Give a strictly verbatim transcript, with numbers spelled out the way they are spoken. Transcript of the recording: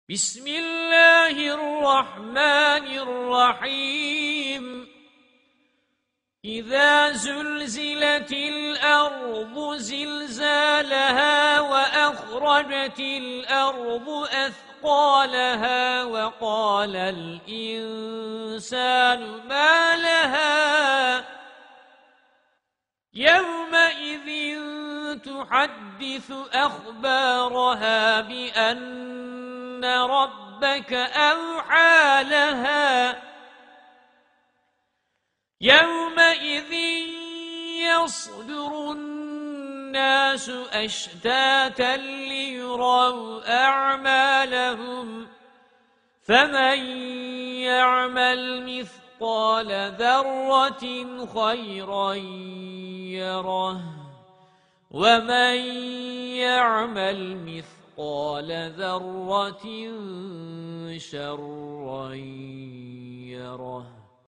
بسم الله الرحمن الرحيم إذا زلزلت الأرض زلزالها وأخرجت الأرض أثقالها وقال الإنسان ما لها يومئذ تحدث أخبارها بأن إن ربك أوحى لها يومئذ يصدر الناس أشتاتا ليروا أعمالهم فمن يعمل مثقال ذرة خيرا يره ومن يعمل مثقال قال ذرة شرا